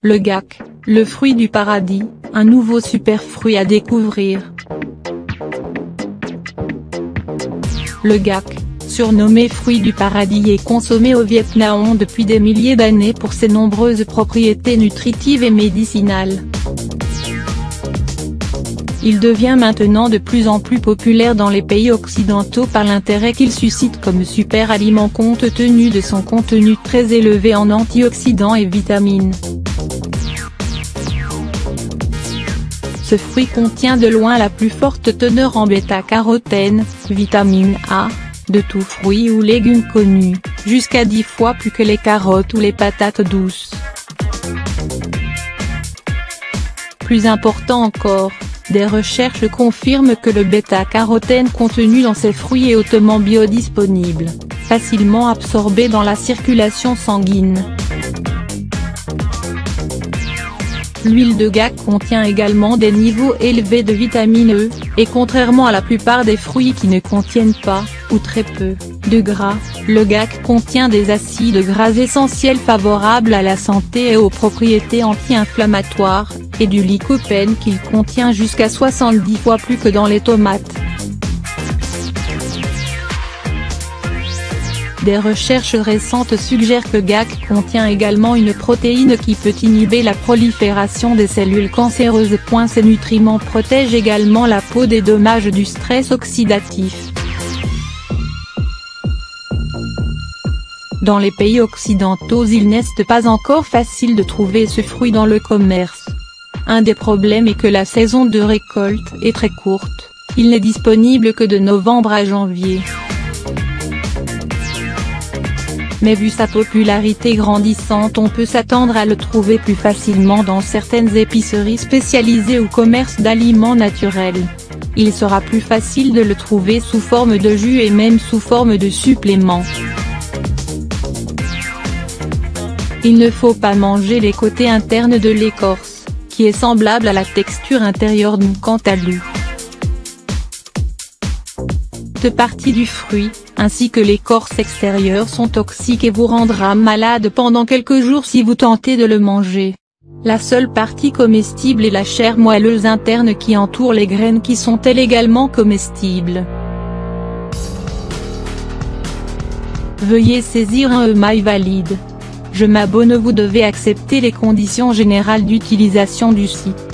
Le gac, le fruit du paradis, un nouveau superfruit à découvrir. Le gac, surnommé fruit du paradis, est consommé au Vietnam depuis des milliers d'années pour ses nombreuses propriétés nutritives et médicinales. Il devient maintenant de plus en plus populaire dans les pays occidentaux par l'intérêt qu'il suscite comme super aliment compte tenu de son contenu très élevé en antioxydants et vitamines. Ce fruit contient de loin la plus forte teneur en bêta-carotène, vitamine A, de tout fruit ou légume connu, jusqu'à 10 fois plus que les carottes ou les patates douces. Plus important encore, des recherches confirment que le bêta-carotène contenu dans ces fruits est hautement biodisponible, facilement absorbé dans la circulation sanguine. L'huile de gac contient également des niveaux élevés de vitamine E, et contrairement à la plupart des fruits qui ne contiennent pas, ou très peu, de gras, le gac contient des acides gras essentiels favorables à la santé et aux propriétés anti-inflammatoires, et du lycopène qu'il contient jusqu'à 70 fois plus que dans les tomates. Des recherches récentes suggèrent que gac contient également une protéine qui peut inhiber la prolifération des cellules cancéreuses. Ces nutriments protègent également la peau des dommages du stress oxydatif. Dans les pays occidentaux, il n'est pas encore facile de trouver ce fruit dans le commerce. Un des problèmes est que la saison de récolte est très courte, il n'est disponible que de novembre à janvier. Mais vu sa popularité grandissante, on peut s'attendre à le trouver plus facilement dans certaines épiceries spécialisées ou commerces d'aliments naturels. Il sera plus facile de le trouver sous forme de jus et même sous forme de supplément. Il ne faut pas manger les côtés internes de l'écorce, qui est semblable à la texture intérieure quant à lui. Cette partie du fruit, ainsi que l'écorce extérieure sont toxiques et vous rendra malade pendant quelques jours si vous tentez de le manger. La seule partie comestible est la chair moelleuse interne qui entoure les graines qui sont elles également comestibles. Veuillez saisir un email valide. Je m'abonne. Vous devez accepter les conditions générales d'utilisation du site.